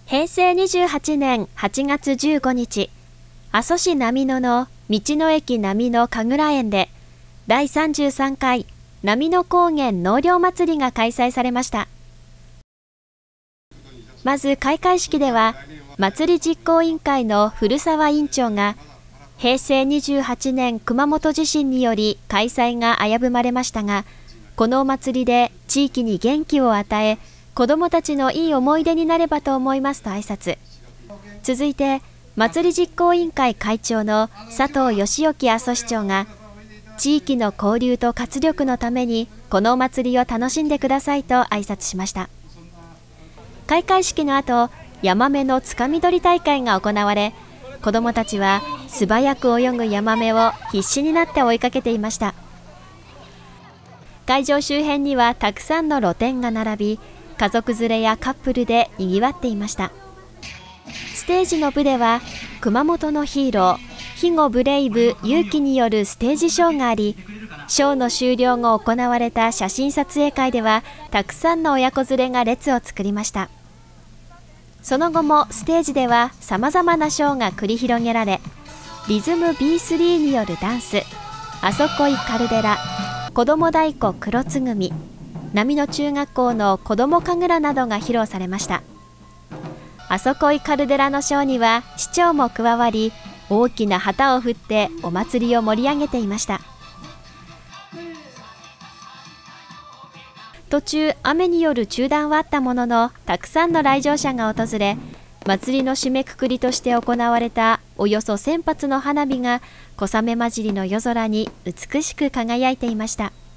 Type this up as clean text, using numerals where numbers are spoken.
平成28年8月15日、阿蘇市波野の道の駅波野神楽園で第33回波野高原納涼祭りが開催されました。まず開会式では、祭り実行委員会の古澤委員長が、平成28年熊本地震により開催が危ぶまれましたが、このお祭りで地域に元気を与え、子どもたちのいい思い出になればと思いますと挨拶。続いて、祭り実行委員会会長の佐藤義興阿蘇市長が、地域の交流と活力のためにこのお祭りを楽しんでくださいと挨拶しました。開会式の後、ヤマメのつかみ取り大会が行われ、子どもたちは素早く泳ぐヤマメを必死になって追いかけていました。会場周辺にはたくさんの露店が並び、家族連れやカップルでにぎわっていました。ステージの部では、熊本のヒーロー、肥後ブレイブ勇気によるステージショーがあり、ショーの終了後行われた写真撮影会では、たくさんの親子連れが列を作りました。その後もステージでは様々なショーが繰り広げられ、リズム B3 によるダンス、あそこいカルデラ、子ども太鼓黒つぐみ、波野中学校の子ども神楽などが披露されました。あそこいカルデラのショーには市長も加わり、大きな旗を振ってお祭りを盛り上げていました。途中、雨による中断はあったものの、たくさんの来場者が訪れ、祭りの締めくくりとして行われたおよそ1000発の花火が小雨混じりの夜空に美しく輝いていました。